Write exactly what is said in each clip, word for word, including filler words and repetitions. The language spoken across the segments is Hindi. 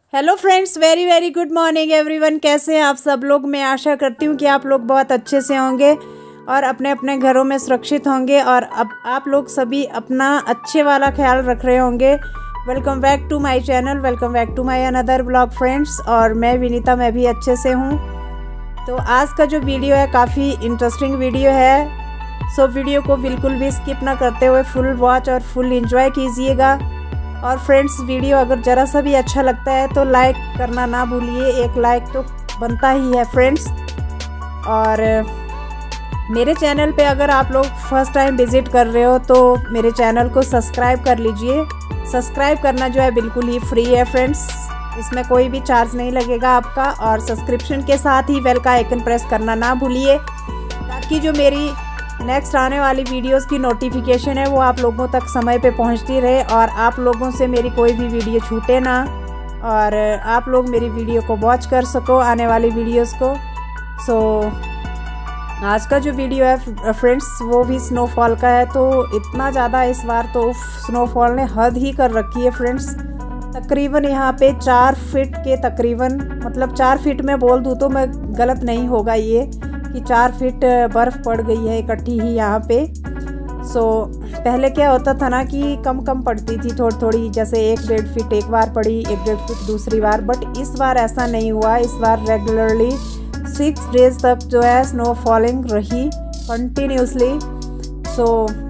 Hello friends, very very good morning everyone. कैसे हैं आप सब लोग। मैं आशा करती हूँ कि आप लोग बहुत अच्छे से होंगे और अपने अपने घरों में सुरक्षित होंगे और अब आप लोग सभी अपना अच्छे वाला ख्याल रख रहे होंगे। Welcome back to my channel, welcome back to my another blog friends. और मैं विनीता, मैं भी अच्छे से हूँ। तो आज का जो वीडियो है काफ़ी इंटरेस्टिंग वीडियो है, सो वीडियो को बिल्कुल भी स्किप ना करते हुए फुल वॉच और फुल एंजॉय कीजिएगा। और फ्रेंड्स, वीडियो अगर ज़रा सा भी अच्छा लगता है तो लाइक करना ना भूलिए, एक लाइक तो बनता ही है फ्रेंड्स। और मेरे चैनल पे अगर आप लोग फर्स्ट टाइम विज़िट कर रहे हो तो मेरे चैनल को सब्सक्राइब कर लीजिए। सब्सक्राइब करना जो है बिल्कुल ही फ्री है फ्रेंड्स, इसमें कोई भी चार्ज नहीं लगेगा आपका। और सब्सक्रिप्शन के साथ ही बेल का आइकन प्रेस करना ना भूलिए, ताकि जो मेरी नेक्स्ट आने वाली वीडियोस की नोटिफिकेशन है वो आप लोगों तक समय पे पहुंचती रहे और आप लोगों से मेरी कोई भी वीडियो छूटे ना और आप लोग मेरी वीडियो को वॉच कर सको, आने वाली वीडियोस को। सो so, आज का जो वीडियो है फ्रेंड्स वो भी स्नोफॉल का है। तो इतना ज़्यादा इस बार तो स्नोफॉल ने हद ही कर रखी है फ्रेंड्स। तकरीबन यहाँ पे चार फीट के तकरीबन, मतलब चार फीट में बोल दूँ तो मैं गलत नहीं होगा ये कि चार फीट बर्फ़ पड़ गई है इकट्ठी ही यहाँ पे। सो पहले क्या होता था ना कि कम कम पड़ती थी थोड़ी थोड़ी, जैसे एक डेढ़ फीट एक बार पड़ी, एक डेढ़ फीट दूसरी बार। बट इस बार ऐसा नहीं हुआ। इस बार रेगुलरली सिक्स डेज तक जो है स्नो फॉलिंग रही कंटिन्यूसली। सो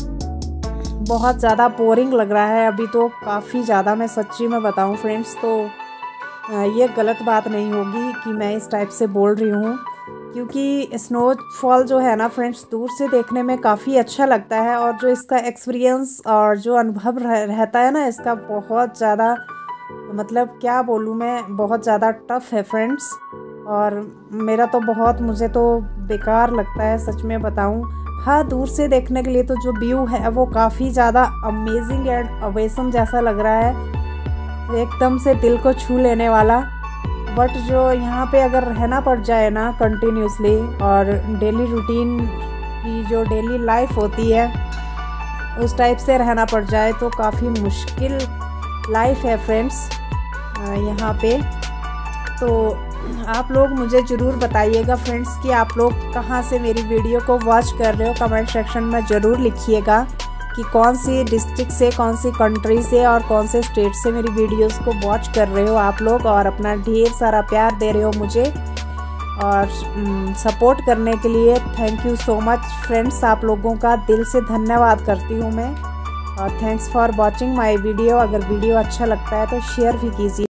बहुत ज़्यादा बोरिंग लग रहा है अभी तो, काफ़ी ज़्यादा। मैं सच्ची में बताऊँ फ्रेंड्स तो ये गलत बात नहीं होगी कि मैं इस टाइप से बोल रही हूँ, क्योंकि स्नोफॉल जो है ना फ्रेंड्स दूर से देखने में काफ़ी अच्छा लगता है और जो इसका एक्सपीरियंस और जो अनुभव रह, रहता है ना इसका, बहुत ज़्यादा, मतलब क्या बोलूँ मैं, बहुत ज़्यादा टफ है फ्रेंड्स। और मेरा तो बहुत, मुझे तो बेकार लगता है सच में बताऊँ। हाँ, दूर से देखने के लिए तो जो व्यू है वो काफ़ी ज़्यादा अमेजिंग एंड अवेसम जैसा लग रहा है, एकदम से दिल को छू लेने वाला। बट जो यहाँ पे अगर रहना पड़ जाए ना कंटिन्यूसली और डेली रूटीन की जो डेली लाइफ होती है उस टाइप से रहना पड़ जाए तो काफ़ी मुश्किल लाइफ है फ्रेंड्स यहाँ पे। तो आप लोग मुझे ज़रूर बताइएगा फ्रेंड्स कि आप लोग कहाँ से मेरी वीडियो को वॉच कर रहे हो। कमेंट सेक्शन में ज़रूर लिखिएगा कि कौन सी डिस्ट्रिक्ट से, कौन सी कंट्री से और कौन से स्टेट से मेरी वीडियोस को वॉच कर रहे हो आप लोग, और अपना ढेर सारा प्यार दे रहे हो मुझे और सपोर्ट करने के लिए thank you so much friends. आप लोगों का दिल से धन्यवाद करती हूँ मैं। और thanks for watching my video. अगर वीडियो अच्छा लगता है तो शेयर भी कीजिए।